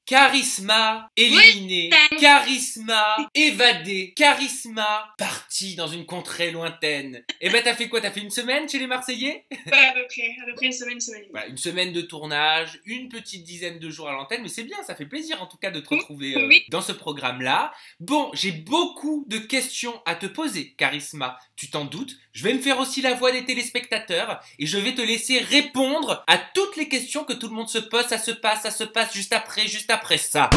Charisma éliminé, Charisma évadé, Charisma parti dans une contrée lointaine. Et ben t'as fait quoi? T'as fait une semaine chez les Marseillais? À peu près une semaine, une semaine. Voilà, une semaine de tournage, une petite dizaine de jours à l'antenne, mais c'est bien, ça fait plaisir en tout cas de te retrouver dans ce programme-là. Bon, j'ai beaucoup de questions à te poser, Charisma, tu t'en doutes. Je vais me faire aussi la voix des téléspectateurs et je vais te laisser répondre à toutes les questions que tout le monde se pose. Ça se passe juste après ça.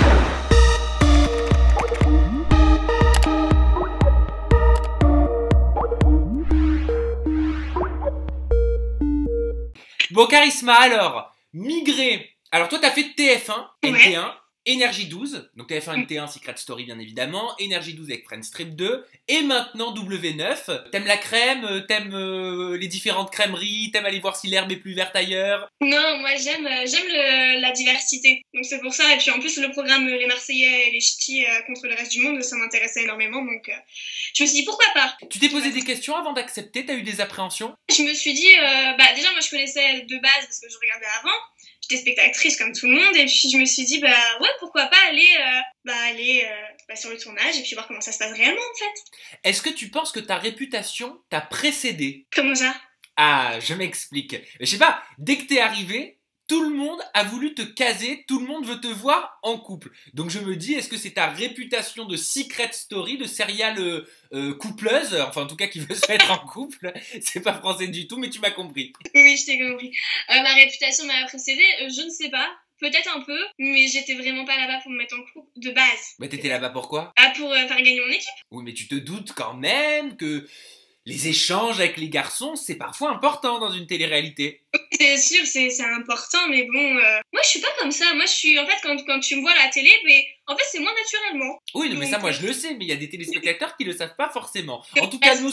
Bon, Charisma, alors, migré. Alors, toi, t'as fait TF1, NT1, Énergie 12, donc TF1, NT1, Secret Story, bien évidemment, Énergie 12 avec Friends Strip 2, et maintenant W9. T'aimes la crème, t'aimes les différentes crèmeries, t'aimes aller voir si l'herbe est plus verte ailleurs? Non, moi j'aime la diversité, donc c'est pour ça. Et puis en plus, le programme Les Marseillais et les Ch'tis contre le reste du monde, ça m'intéressait énormément, donc je me suis dit pourquoi pas. Tu t'es posé des questions avant d'accepter? T'as eu des appréhensions? Je me suis dit, déjà moi je connaissais de base parce que je regardais avant. J'étais spectatrice comme tout le monde et puis je me suis dit ouais, pourquoi pas aller sur le tournage et puis voir comment ça se passe réellement en fait. Est-ce que tu penses que ta réputation t'a précédé? Comment ça? Ah, je m'explique. Je sais pas, dès que t'es arrivé, tout le monde a voulu te caser, tout le monde veut te voir en couple. Donc je me dis, est-ce que c'est ta réputation de Secret Story, de serial coupleuse, enfin en tout cas qui veut se mettre en couple, c'est pas français du tout, mais tu m'as compris. Oui, je t'ai compris. Ma réputation m'a précédée, je ne sais pas, peut-être un peu, mais j'étais vraiment pas là-bas pour me mettre en couple, de base. Mais t'étais là-bas pourquoi? Pour faire gagner mon équipe. Oui, mais tu te doutes quand même que les échanges avec les garçons, c'est parfois important dans une télé-réalité. C'est sûr, c'est important, mais bon, moi je suis pas comme ça. Moi je suis, en fait, quand tu me vois à la télé, en fait c'est moi naturellement. Oui, non, mais ça moi je le sais, mais il y a des téléspectateurs qui le savent pas forcément. En tout cas, nous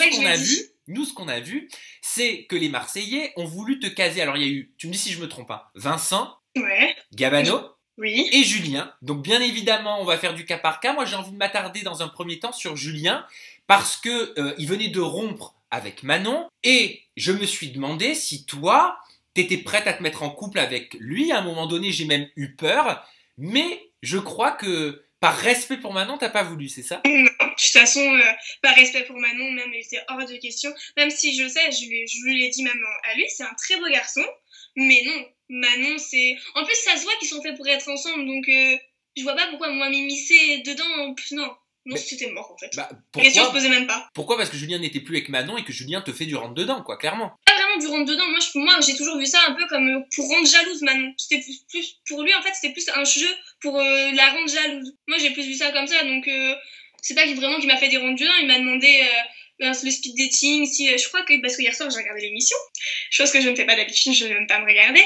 ce qu'on a vu, c'est que les Marseillais ont voulu te caser. Alors il y a eu, tu me dis si je me trompe pas, Vincent, Gabano. Oui. Et Julien. Donc bien évidemment, on va faire du cas par cas. Moi, j'ai envie de m'attarder dans un premier temps sur Julien parce que il venait de rompre avec Manon et je me suis demandé si toi, t'étais prête à te mettre en couple avec lui. À un moment donné, j'ai même eu peur, mais je crois que par respect pour Manon, t'as pas voulu, c'est ça? Non, de toute façon, par respect pour Manon, même, il était hors de question. Même si je sais, je lui ai dit même à lui, c'est un très beau garçon, mais non. Manon, c'est... En plus, ça se voit qu'ils sont faits pour être ensemble, donc je vois pas pourquoi moi m'immiscer dedans. Non, c'était mort en fait. Pourquoi? Les questions se posaient même pas. Pourquoi? Parce que Julien n'était plus avec Manon et que Julien te fait du rentre-dedans, quoi, clairement. Pas vraiment du rentre-dedans. Moi, j'ai toujours vu ça un peu comme pour rendre jalouse Manon. C'était plus pour lui, en fait, c'était plus un jeu pour la rendre jalouse. Moi, j'ai plus vu ça comme ça, donc c'est pas vraiment qu'il m'a fait des rentre-dedans. Il m'a demandé... le speed dating, je crois que parce que hier soir j'ai regardé l'émission, chose que je ne fais pas d'habitude, je n'aime pas me regarder.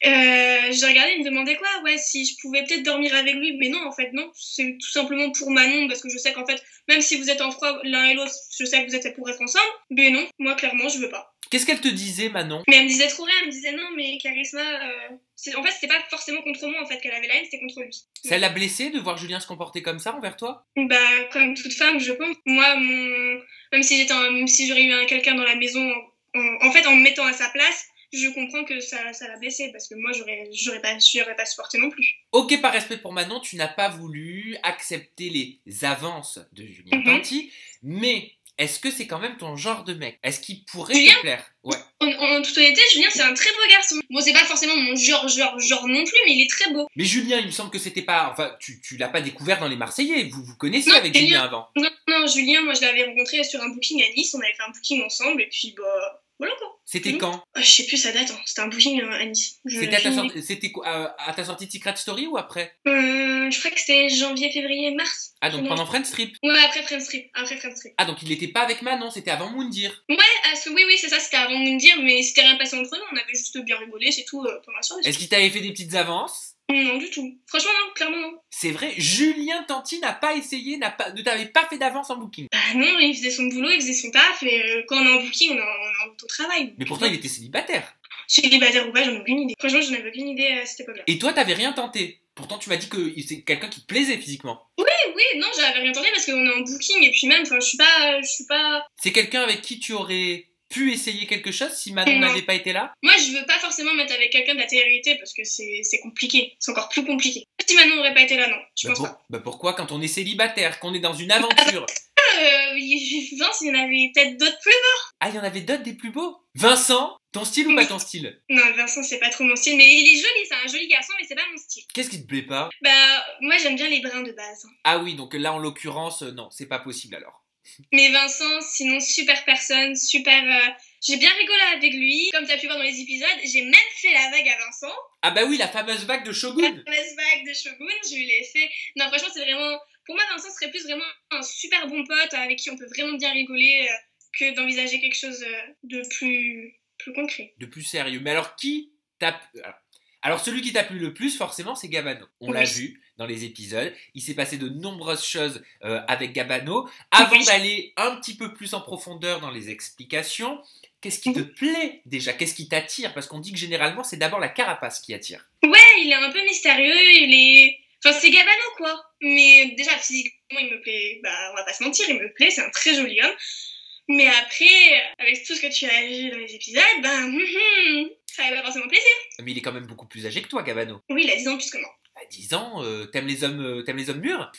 J'ai regardé, il me demandait quoi, si je pouvais peut-être dormir avec lui, mais non, en fait, non, c'est tout simplement pour Manon, parce que je sais qu'en fait, même si vous êtes en froid l'un et l'autre, je sais que vous êtes pour être ensemble, mais non, moi, clairement, je veux pas. Qu'est-ce qu'elle te disait, Manon? Mais elle me disait trop rien, elle me disait non, mais Charisma, en fait, c'était pas forcément contre moi, en fait, qu'elle avait la haine, c'était contre lui. Ça l'a blessé de voir Julien se comporter comme ça envers toi? Comme toute femme, je pense. Moi, même si j'aurais eu quelqu'un dans la maison, en fait, en me mettant à sa place, je comprends que ça l'a blessé parce que moi j'aurais pas supporté non plus. Ok, par respect pour Manon, tu n'as pas voulu accepter les avances de Julien Tanti, mais est-ce que c'est quand même ton genre de mec? Est-ce qu'il pourrait te plaire? Ouais. En toute honnêteté, Julien c'est un très beau garçon. Bon, c'est pas forcément mon genre non plus, mais il est très beau. Mais Julien, il me semble que c'était pas... Enfin, tu l'as pas découvert dans les Marseillais, vous connaissiez avec Julien avant? Non, Julien, moi je l'avais rencontré sur un booking à Nice, on avait fait un booking ensemble et puis voilà quoi. C'était quand? Je sais plus sa date, c'était un booking à Nice. C'était à ta sortie de Secret Story ou après? Je crois que c'était janvier, février, mars. Ah, donc pendant Friends Strip? Ouais, après Friends Strip. Ah, donc il était pas avec Manon, c'était avant Moundir? Ouais, oui, c'est ça, c'était avant Moundir, mais c'était rien passé entre nous, on avait juste bien rigolé, c'est tout, pendant la soirée. Est-ce qu'il t'avait fait des petites avances? Non, du tout. Franchement, non, clairement non. C'est vrai, Julien Tanti n'a pas essayé, ne t'avait pas fait d'avance en booking? Non, il faisait son boulot, il faisait son taf, et quand on est en booking, on est en auto-travail. Mais pourtant, il était célibataire. Célibataire ou pas, j'en ai aucune idée. Franchement, j'en avais aucune idée à cette époque-là. Et toi, t'avais rien tenté? Pourtant, tu m'as dit que c'est quelqu'un qui te plaisait physiquement. Oui, non, j'avais rien tenté parce qu'on est en booking, et puis même, je suis pas... C'est quelqu'un avec qui tu aurais pu essayer quelque chose si Manon Non. n'avait pas été là? Moi, je veux pas forcément mettre avec quelqu'un de la télé-réalité parce que c'est compliqué. C'est encore plus compliqué. Si Manon n'aurait pas été là, non. Je pense pas. Bah pourquoi quand on est célibataire, qu'on est dans une aventure? Vince, il y en avait peut-être d'autres plus beaux. Ah, il y en avait d'autres des plus beaux? Vincent, ton style ou pas ton style? Non, Vincent, c'est pas trop mon style. Mais il est joli, c'est un joli garçon, mais c'est pas mon style. Qu'est-ce qui te plaît pas? Bah, moi, j'aime bien les bruns de base. Ah oui, donc là en l'occurrence, non, c'est pas possible alors. Mais Vincent, sinon, super personne, super... J'ai bien rigolé avec lui. Comme tu as pu voir dans les épisodes, j'ai même fait la vague à Vincent. Ah bah oui, la fameuse vague de Shogun. La fameuse vague de Shogun, je lui l'ai fait. Non, franchement, c'est vraiment... Pour moi, Vincent serait plus vraiment un super bon pote avec qui on peut vraiment bien rigoler que d'envisager quelque chose de plus concret. De plus sérieux. Mais alors qui t'a... Alors celui qui t'a plu le plus, forcément, c'est Gabano. On l'a vu dans les épisodes. Il s'est passé de nombreuses choses avec Gabano. Avant d'aller un petit peu plus en profondeur dans les explications, qu'est-ce qui te plaît déjà? Qu'est-ce qui t'attire? Parce qu'on dit que généralement, c'est d'abord la carapace qui attire. Ouais, il est un peu mystérieux. Il est... Enfin, c'est Gabano, quoi. Mais déjà, physiquement, il me plaît. Bah, on va pas se mentir, il me plaît. C'est un très joli homme. Mais après, avec tout ce que tu as vu dans les épisodes, ça n'avait pas forcément plaisir. Mais il est quand même beaucoup plus âgé que toi, Gabano. Oui, il a 10 ans plus que moi. À 10 ans, t'aimes les hommes mûrs?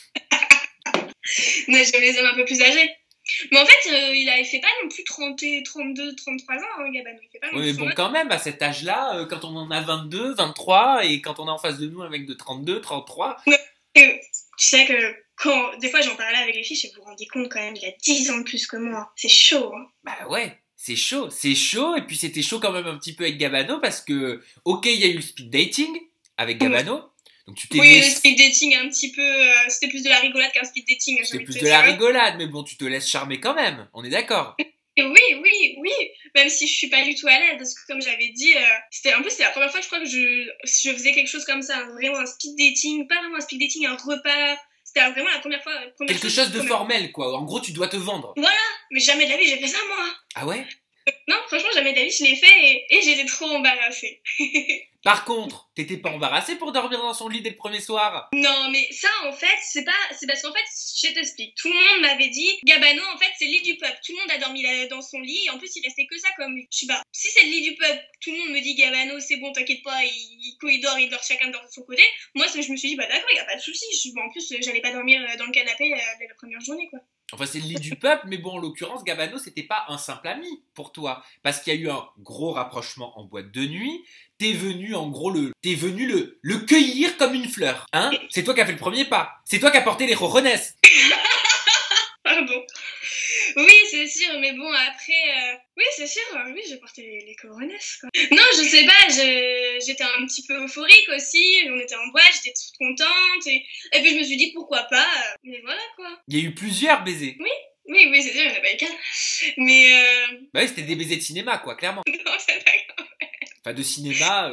Non, j'aime les hommes un peu plus âgés. Mais en fait, il fait pas non plus 30, 32, 33 ans, hein, Gabano. Il fait pas Oui, mais bon, quand même, à cet âge-là, quand on en a 22, 23, et quand on est en face de nous un mec de 32, 33... Tu sais que quand des fois j'en parlais avec les filles, je vous rendez compte quand même, il a 10 ans de plus que moi. C'est chaud. Hein. Bah ouais, c'est chaud, et puis c'était chaud quand même un petit peu avec Gabano parce que, ok, il y a eu le speed dating avec Gabano, donc tu t'es oui, le speed dating un petit peu, c'était plus de la rigolade qu'un speed dating. C'était plus de la rigolade, mais bon, tu te laisses charmer quand même, on est d'accord. Oui, même si je suis pas du tout à l'aise, parce que comme j'avais dit, c'était la première fois que je crois que je faisais quelque chose comme ça, hein, vraiment un speed dating, pas vraiment un speed dating, un repas, c'était vraiment la première fois. Quelque chose de formel, quoi, en gros tu dois te vendre. Voilà, mais jamais de la vie j'ai fait ça moi. Ah ouais? Non, franchement jamais de la vie je l'ai fait et j'étais trop embarrassée. Par contre, t'étais pas embarrassée pour dormir dans son lit dès le premier soir? Non, mais ça, en fait, c'est parce qu'en fait, je t'explique. Tout le monde m'avait dit, Gabano, en fait, c'est le lit du peuple. Tout le monde a dormi dans son lit, et en plus, il restait que ça comme lui. Je sais pas. Si c'est le lit du peuple, tout le monde me dit, Gabano, c'est bon, t'inquiète pas, quand il dort chacun dort de son côté. Moi, je me suis dit, bah d'accord, y a pas de souci. En plus, j'allais pas dormir dans le canapé dès la première journée, quoi. Enfin, c'est le lit du peuple, mais bon, en l'occurrence, Gabano, c'était pas un simple ami pour toi. Parce qu'il y a eu un gros rapprochement en boîte de nuit. T'es venu, en gros, le cueillir comme une fleur. Hein? C'est toi qui as fait le premier pas. C'est toi qui as porté les rojones. Pardon. Oui, c'est sûr, mais bon, après... Oui, c'est sûr, oui, j'ai porté les corones, quoi. Non, je sais pas, j'étais un petit peu euphorique aussi, on était en boîte, j'étais toute contente, et puis je me suis dit, pourquoi pas, mais voilà, quoi. Il y a eu plusieurs baisers. Oui, c'est sûr, il n'y en a pas eu qu'un. Mais... Bah oui, c'était des baisers de cinéma, quoi, clairement. Non, c'est pas quand même. Enfin, de cinéma...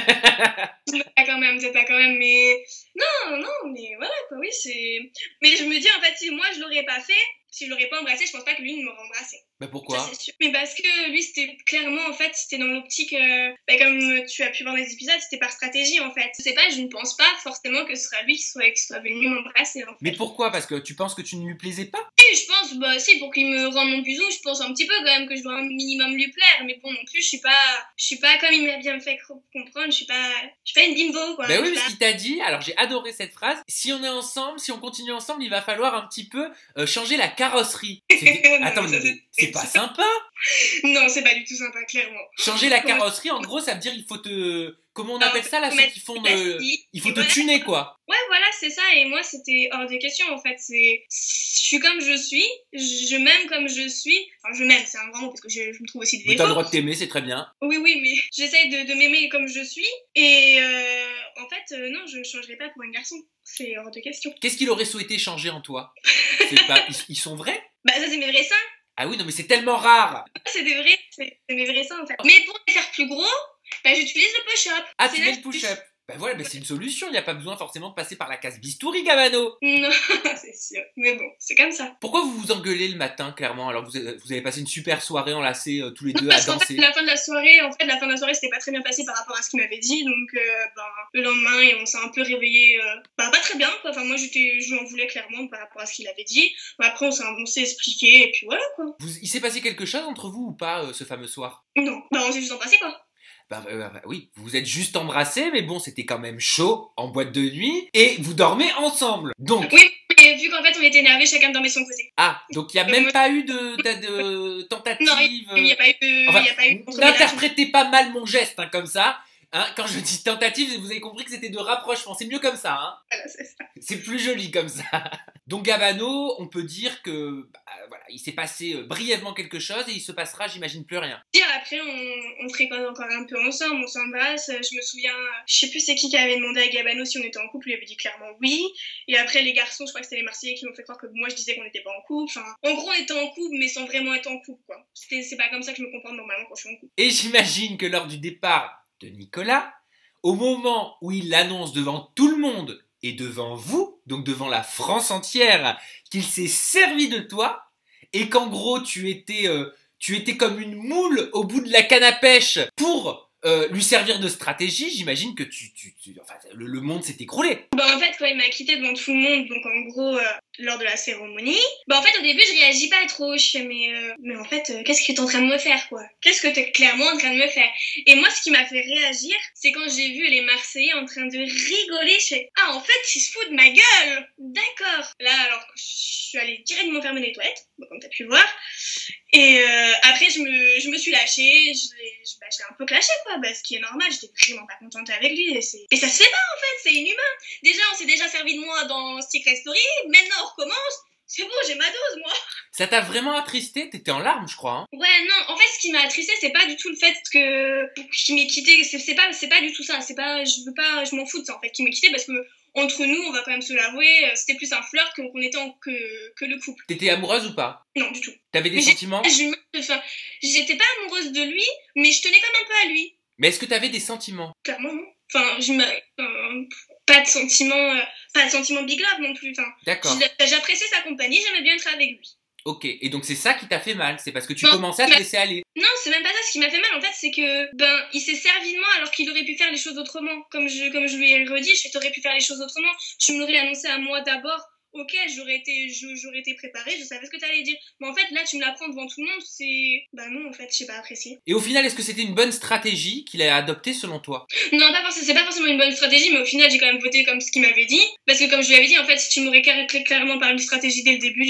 C'est pas quand même, mais... Non, mais voilà, quoi, oui, c'est... Mais je me dis, en fait, si moi, je l'aurais pas fait, si je l'aurais pas embrassé, je pense pas que lui, il m'aurait embrassé. Bah pourquoi? Ça, c'est sûr. Mais parce que lui, c'était clairement, en fait, c'était dans l'optique, comme tu as pu voir dans les épisodes, c'était par stratégie, en fait. Je sais pas, je ne pense pas forcément que ce sera lui qui soit venu m'embrasser, en fait. Mais pourquoi? Parce que tu penses que tu ne lui plaisais pas? Si, je pense, bah si, pour qu'il me rende mon bisou, je pense un petit peu quand même que je dois un minimum lui plaire, mais bon, non plus, je suis pas comme il m'a bien fait comprendre, je suis pas une bimbo, quoi. Bah oui, parce qu'il t'a dit, alors j'ai adoré cette phrase, si on est ensemble, si on continue ensemble, il va falloir un petit peu changer la carrosserie. Attends, c'est pas sympa. Non, c'est pas du tout sympa, clairement. Changer la carrosserie, en gros, ça veut dire il faut te... Comment on appelle ça, là, ceux qui font il faut te tuner, quoi. Ouais, voilà, c'est ça, et moi, c'était hors de question, en fait. Je suis comme je suis, je m'aime comme je suis. Enfin, je m'aime, c'est un grand mot, parce que je me trouve aussi des défauts. Mais t'as le droit de t'aimer, c'est très bien. Oui, mais j'essaye de m'aimer comme je suis, et en fait, non, je ne changerai pas pour un garçon. C'est hors de question. Qu'est-ce qu'il aurait souhaité changer en toi? Ils sont vrais? Bah, ça, c'est mes vrais seins. Ah oui, non, mais c'est tellement rare. C'est mes vrais seins, en fait. Mais pour les faire plus gros, bah, j'utilise le push-up. Ah, tu mets le push-up. Bah voilà, mais c'est une solution, il n'y a pas besoin forcément de passer par la case bistouri, Gabano. Non, c'est sûr. Mais bon, c'est comme ça. Pourquoi vous vous engueulez le matin, clairement, alors que vous avez passé une super soirée enlacés tous les deux à Parce qu'en danser? fait, la fin de la soirée, c'était pas très bien passé par rapport à ce qu'il m'avait dit. Donc, le lendemain, on s'est un peu réveillé, pas très bien, quoi. Enfin, moi, je m'en voulais clairement par rapport à ce qu'il avait dit. Après, on s'est expliqué, et puis voilà, quoi. Il s'est passé quelque chose entre vous ou pas, ce fameux soir? Non, on s'est juste embrassé, quoi. Oui, vous vous êtes juste embrassés, mais bon, c'était quand même chaud en boîte de nuit, et vous dormez ensemble. Donc. Oui, mais vu qu'en fait on était énervés, chacun dormait de son côté. Ah, donc il n'y a même pas eu de tentative. Non, il n'y a pas eu de. Enfin, y a pas eu de n'interprétez pas mal mon geste, hein, comme ça. Hein, quand je dis tentative, vous avez compris que c'était de rapprochement. C'est mieux comme ça. Hein. Voilà, c'est ça. C'est plus joli comme ça. Donc Gabano, on peut dire que voilà, il s'est passé brièvement quelque chose et il se passera, j'imagine, plus rien. Après, on fréquente encore un peu ensemble, on s'embrasse. Je me souviens, je sais plus c'est qui avait demandé à Gabano si on était en couple, il avait dit clairement oui. Et après, les garçons, je crois que c'était les Marseillais qui m'ont fait croire que moi je disais qu'on n'était pas en couple. Enfin, en gros, on était en couple, mais sans vraiment être en couple, quoi. C'est pas comme ça que je me comporte normalement quand je suis en couple. Et j'imagine que lors du départ de Nicolas, au moment où il l'annonce devant tout le monde et devant vous, donc devant la France entière, qu'il s'est servi de toi et qu'en gros tu étais comme une moule au bout de la canne à pêche pour lui servir de stratégie, j'imagine que enfin, le monde s'est écroulé. En fait, quand il m'a quitté devant tout le monde, donc en gros, lors de la cérémonie, en fait, au début, je réagis pas trop. Je fais, mais en fait, qu'est-ce que t'es en train de me faire, quoi? Qu'est-ce que t'es clairement en train de me faire? Et moi, ce qui m'a fait réagir, c'est quand j'ai vu les Marseillais en train de rigoler. Je fais, ah, en fait, ils se foutent de ma gueule! D'accord! Là, alors, je suis allée directement fermer les toilettes, comme t'as pu voir. Et après, je me suis lâchée, je l'ai un peu clashé, quoi, ce qui est normal, j'étais vraiment pas contente avec lui, et ça se fait pas, en fait, c'est inhumain. Déjà, on s'est déjà servi de moi dans Secret Story, maintenant on recommence, c'est bon, j'ai ma dose, moi. Ça t'a vraiment attristé? T'étais en larmes, je crois. Hein. Ouais, non, en fait, ce qui m'a attristé, c'est pas du tout le fait qu'il m'ait quitté, c'est pas du tout ça, je m'en fous de ça, en fait, qu'il m'ait quitté, parce que entre nous, on va quand même se l'avouer, c'était plus un flirt qu'on était que le couple. T'étais amoureuse ou pas? Non, du tout. T'avais des sentiments? J'étais pas amoureuse de lui, mais je tenais quand même un peu à lui. Mais est-ce que t'avais des sentiments? Clairement, non. Enfin, pas de sentiments big love non plus. Enfin, d'accord. J'appréciais sa compagnie, j'aimais bien être avec lui. Ok, et donc c'est ça qui t'a fait mal, c'est parce que tu commençais à te laisser aller. Non, c'est même pas ça. Ce qui m'a fait mal, en fait, c'est que il s'est servi de moi alors qu'il aurait pu faire les choses autrement. Comme je lui ai redit, t'aurais pu faire les choses autrement. Tu me l'aurais annoncé à moi d'abord. Ok, j'aurais été préparée, je savais ce que t'allais dire. Mais en fait, là, tu me l'apprends devant tout le monde, c'est... non, en fait, j'ai pas apprécié. Et au final, est-ce que c'était une bonne stratégie qu'il a adoptée selon toi? Non, c'est pas forcément une bonne stratégie, mais au final, j'ai quand même voté comme ce qu'il m'avait dit. Parce que comme je lui avais dit, en fait, si tu m'aurais clairement parlé de stratégie dès le début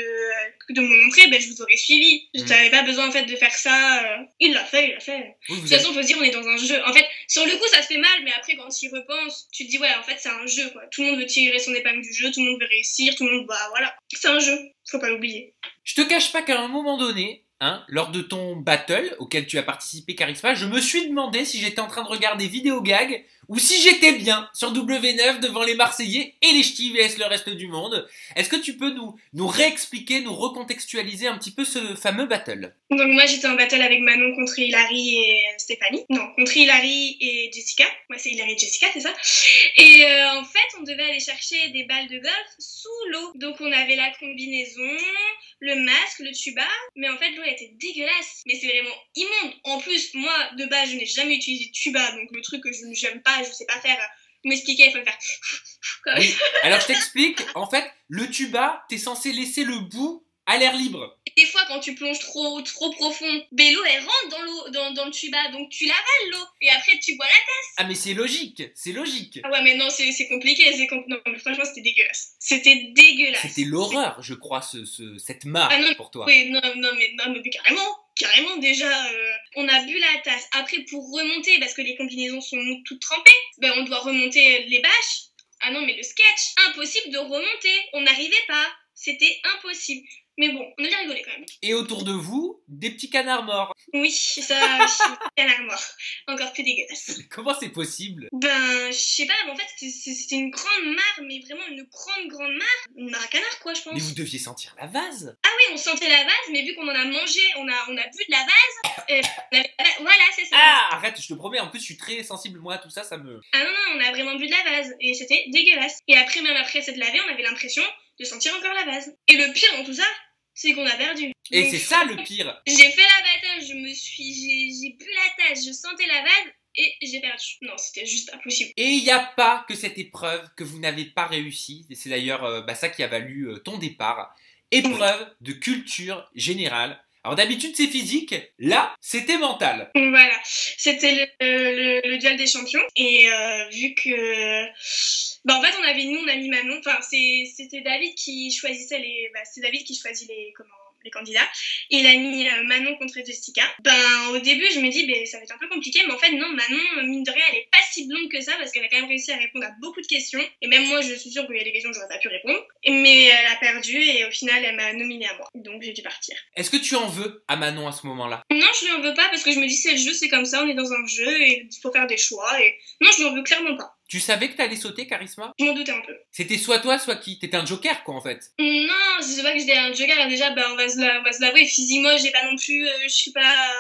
de mon entrée, je vous aurais suivi. J'avais pas besoin, en fait, de faire ça. Il l'a fait. Oui, de toute façon, faut se dire, on est dans un jeu. En fait, sur le coup, ça se fait mal, mais après, quand tu y repenses, tu te dis, ouais, en fait, c'est un jeu, quoi. Tout le monde veut tirer son épingle du jeu, tout le monde veut réussir. Tout le monde, voilà, c'est un jeu, faut pas l'oublier. Je te cache pas qu'à un moment donné, lors de ton battle auquel tu as participé, Charisma, je me suis demandé si j'étais en train de regarder vidéo gag ou si j'étais bien sur W9 devant les Marseillais et les ch'tis vs le reste du monde. Est-ce que tu peux nous réexpliquer, nous recontextualiser un petit peu ce fameux battle? Donc moi j'étais en battle avec Manon contre Hilary et Stéphanie. Non, contre Hilary et Jessica. Ouais, c'est Hilary et Jessica, c'est ça. Et en fait, on devait aller chercher des balles de golf sous l'eau. Donc on avait la combinaison, le masque, le tuba, mais en fait l'eau était dégueulasse. Mais c'est vraiment immonde. En plus, moi de base, je n'ai jamais utilisé de tuba, donc le truc que je n'aime pas, je sais pas faire. M'expliquer, il faut le faire. Oui. Alors je t'explique, en fait, le tuba, t'es censé laisser le bout à l'air libre. Des fois, quand tu plonges trop profond, l'eau elle rentre dans le tuba, donc tu l'avales l'eau, et après tu bois la tasse. Ah mais c'est logique. Ah ouais, mais non, c'est compliqué, non, mais franchement c'était dégueulasse. C'était l'horreur, je crois, cette mare pour toi. Oui, non, mais carrément déjà, on a bu la tasse. Après, pour remonter, parce que les combinaisons sont toutes trempées, on doit remonter les bâches. Ah non, mais le sketch, impossible de remonter, on n'arrivait pas, c'était impossible. Mais bon, on a bien rigolé quand même. Et autour de vous, des petits canards morts. Oui, ça, canards morts. Encore plus dégueulasse. Comment c'est possible? Je sais pas, mais en fait, c'était une grande mare, mais vraiment une grande mare. Une mare à canard, quoi, je pense. Mais vous deviez sentir la vase. Ah oui, on sentait la vase, mais vu qu'on en a mangé, on a bu de la vase, voilà, c'est ça. Ah, arrête, je te promets, en plus je suis très sensible moi à tout ça, ça me... Ah non, non, on a vraiment bu de la vase, et c'était dégueulasse. Et après, même après s'être lavé, on avait l'impression de sentir encore la vase. Et le pire dans tout ça, c'est qu'on a perdu. Et c'est ça le pire. J'ai fait l'abattage, j'ai bu la tasse, je sentais la vase, et j'ai perdu. Non, c'était juste pas possible. Et il n'y a pas que cette épreuve que vous n'avez pas réussi, et c'est d'ailleurs ça qui a valu ton départ. Épreuve de culture générale. Alors d'habitude c'est physique, là c'était mental. Voilà, c'était le duel des champions. Et vu que... Bah en fait on a mis Manon, enfin c'était David qui choisissait c'est David qui choisit les candidats. Et il a mis Manon contre Jessica. Ben au début je me dis ça va être un peu compliqué, mais en fait non, Manon mine de rien elle est pas si blonde que ça parce qu'elle a quand même réussi à répondre à beaucoup de questions. Et même moi je suis sûre qu'il y a des questions que j'aurais pas pu répondre. Mais elle a perdu et au final elle m'a nominée à moi. Donc j'ai dû partir. Est-ce que tu en veux à Manon à ce moment-là? Non, je lui en veux pas parce que je me dis c'est le jeu, c'est comme ça, on est dans un jeu et il faut faire des choix. Et non, je lui en veux clairement pas. Tu savais que t'allais sauter, Charisma? Je m'en doutais un peu. C'était soit toi, soit qui? T'étais un joker, quoi, en fait. Non, je sais pas que j'étais un joker. Déjà, on va se l'avouer. Physiquement, j'ai pas non plus. Je suis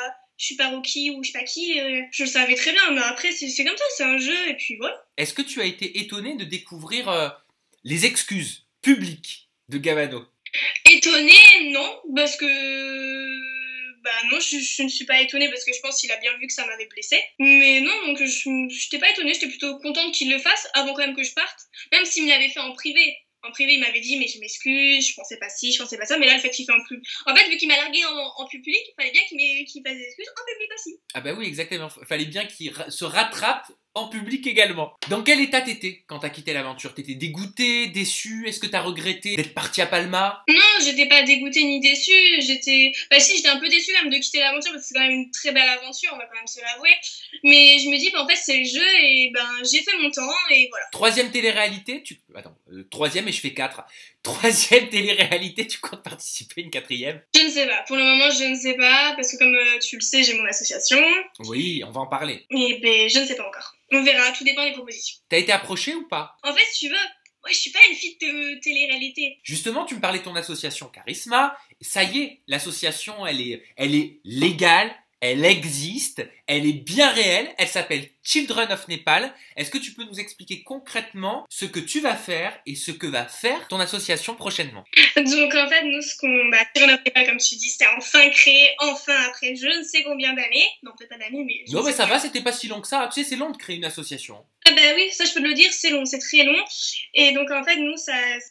pas Rocky ou je sais pas qui. Je le savais très bien, mais après, c'est comme ça, c'est un jeu et puis voilà. Est-ce que tu as été étonné de découvrir les excuses publiques de Gavano? Étonné, non, parce que. Non, je ne suis pas étonnée parce que je pense qu'il a bien vu que ça m'avait blessée. Mais non, donc je n'étais pas étonnée, j'étais plutôt contente qu'il le fasse avant quand même que je parte. Même s'il me l'avait fait en privé. En privé, il m'avait dit, mais je m'excuse, je pensais pas ci, je pensais pas ça. Mais là, le fait qu'il fait en public. En fait, vu qu'il m'a largué en public, il fallait bien qu'il fasse des excuses en public aussi. Ah bah oui, exactement. Fallait bien qu'il se rattrape en public également. Dans quel état t'étais quand t'as quitté l'aventure? T'étais dégoûté, déçu? Est-ce que t'as regretté d'être parti à Palma? Non, j'étais pas dégoûtée ni déçue. J'étais un peu déçue quand même de quitter l'aventure parce que c'est quand même une très belle aventure, on va quand même se l'avouer. Mais je me dis, en fait, c'est le jeu et j'ai fait mon temps et voilà. Troisième télé-réalité, Attends, troisième et je fais 4. Troisième télé-réalité, tu comptes participer à une quatrième? Je ne sais pas. Pour le moment, je ne sais pas parce que comme tu le sais, j'ai mon association. Oui, on va en parler. Et je ne sais pas encore. On verra, tout dépend des propositions. T'as été approché ou pas? En fait, si tu veux, moi, je suis pas une fille de télé-réalité. Justement, tu me parlais de ton association Charisma. Ça y est, l'association, elle est légale, elle existe, elle est bien réelle, elle s'appelle Children of Nepal. Est-ce que tu peux nous expliquer concrètement ce que tu vas faire et ce que va faire ton association prochainement? Donc en fait, nous, Children of Nepal, comme tu dis, c'était enfin créé, enfin après je ne sais combien d'années. Non, peut-être pas d'années, mais... Non, mais ça va, c'était pas si long que ça. Tu sais, c'est long de créer une association. Ah bah oui, ça je peux te le dire, c'est long, c'est très long. Et donc en fait, nous,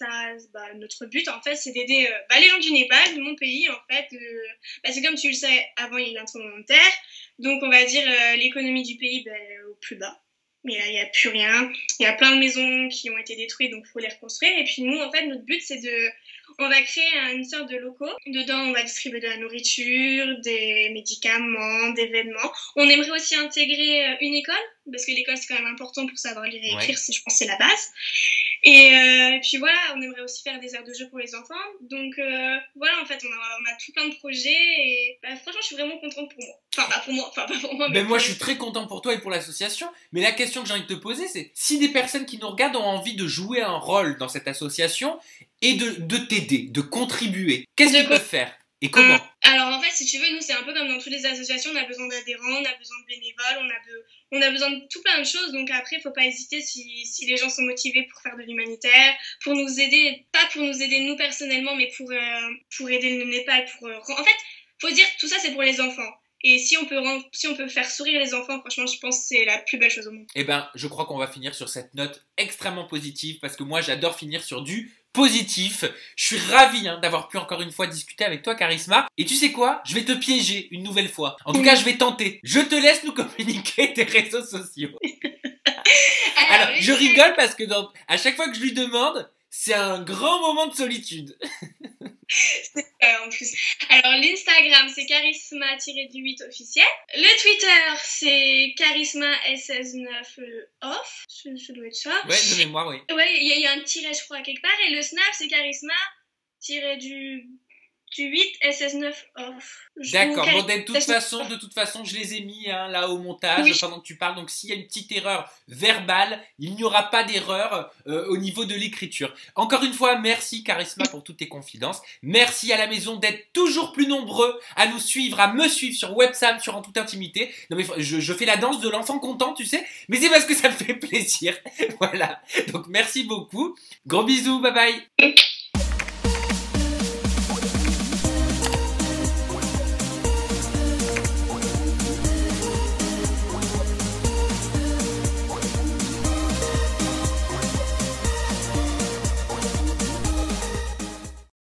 notre but, en fait, c'est d'aider les gens du Népal, de mon pays, en fait. C'est comme tu le sais, avant, il y a eu un tremblement de terre. Donc on va dire l'économie du pays au plus bas. Mais là, il n'y a plus rien. Il y a plein de maisons qui ont été détruites, donc il faut les reconstruire. Et puis nous, en fait, notre but, on va créer une sorte de locaux. Dedans, on va distribuer de la nourriture, des médicaments, des vêtements. On aimerait aussi intégrer une école, parce que l'école, c'est quand même important pour savoir lire et écrire, Ouais. je pense que c'est la base. Et puis voilà, on aimerait aussi faire des aires de jeu pour les enfants. Donc voilà, en fait, on a tout plein de projets. Et franchement, je suis vraiment contente pour moi. Enfin, pas pour moi. Mais moi, je suis très content pour toi et pour l'association. Mais la question que j'ai envie de te poser, c'est si des personnes qui nous regardent ont envie de jouer un rôle dans cette association et de t'aider, de contribuer, qu'est-ce qu'ils peuvent faire et comment? Alors en fait, si tu veux, nous, c'est un peu comme dans toutes les associations, on a besoin d'adhérents, on a besoin de bénévoles, on a besoin de tout plein de choses. Donc après, il faut pas hésiter si les gens sont motivés pour faire de l'humanitaire, pour nous aider, pas pour nous aider nous personnellement, mais pour aider le Népal. En fait, faut dire tout ça, c'est pour les enfants. Et si on peut faire sourire les enfants, franchement, je pense que c'est la plus belle chose au monde. Eh ben, je crois qu'on va finir sur cette note extrêmement positive parce que moi, j'adore finir sur du positif. Je suis ravi d'avoir pu encore une fois discuter avec toi, Charisma. Et tu sais quoi? Je vais te piéger une nouvelle fois. En tout cas, je vais tenter. Je te laisse nous communiquer tes réseaux sociaux. Alors, je rigole parce que à chaque fois que je lui demande, c'est un grand moment de solitude. En plus. Alors l'Instagram c'est charisma-8 officiel. Le Twitter c'est charisma ss9off. Ça doit être ça. Ouais, de mémoire, oui. Ouais, il y a un tiret je crois quelque part. Et le Snap c'est charisma du 8 SS9 off. D'accord, bon, de toute façon, je les ai mis là au montage pendant que tu parles. Donc, s'il y a une petite erreur verbale, il n'y aura pas d'erreur au niveau de l'écriture. Encore une fois, merci Charisma pour toutes tes confidences. Merci à la maison d'être toujours plus nombreux à nous suivre, à me suivre sur Websam, sur En Toute Intimité. Non mais je fais la danse de l'enfant content, tu sais, mais c'est parce que ça me fait plaisir. Voilà, donc merci beaucoup. Gros bisous, bye bye.